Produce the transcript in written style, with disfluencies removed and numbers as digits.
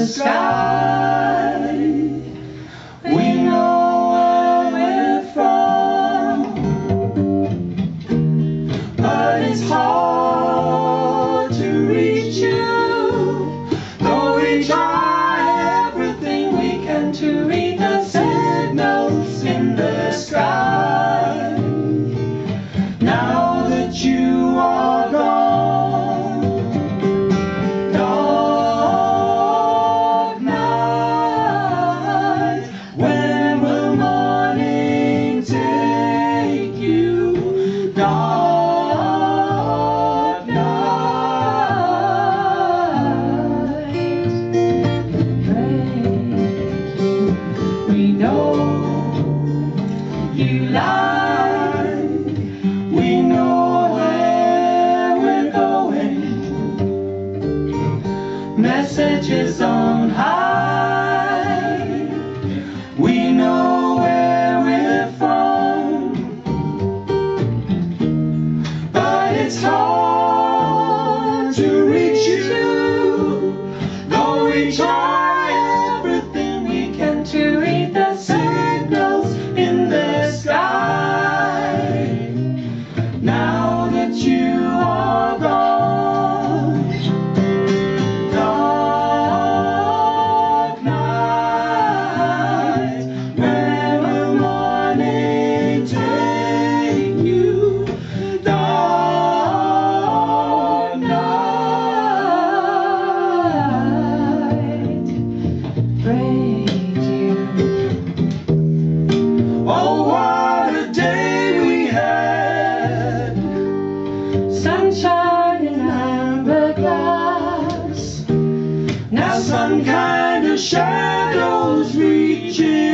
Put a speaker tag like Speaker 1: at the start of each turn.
Speaker 1: the sky. We know where we're from, but it's hard to reach you, though we try everything we can to read the signals in the sky. Now that you are gone, dark night, when will morning take you? Dark night, we know you lie, we know where we're going, messages on high, we know where we're from, but it's hard to reach you, though we try everything we can to read the signals in the sky. Now that you are gone, dark night, when will morning take you? Dark night, brings you. Oh, what a day we had, sunshine in amber glass. Now some kind of shadows reaching